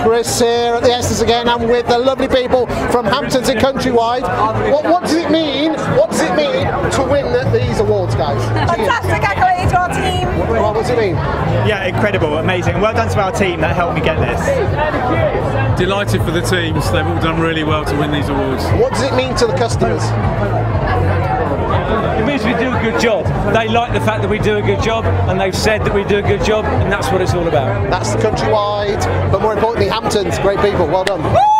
Chris here at the Estas again. I'm with the lovely people from Hamptons and Countrywide. What does it mean? What does it mean to win these awards, guys? Fantastic accolade to our team. What does it mean? Yeah, incredible, amazing. Well done to our team that helped me get this. Delighted for the teams. They've all done really well to win these awards. What does it mean to the customers? It means we do a good job. They like the fact that we do a good job, and they've said that we do a good job, and that's what it's all about. That's the Countrywide, but more importantly, Hamptons. Great people. Well done.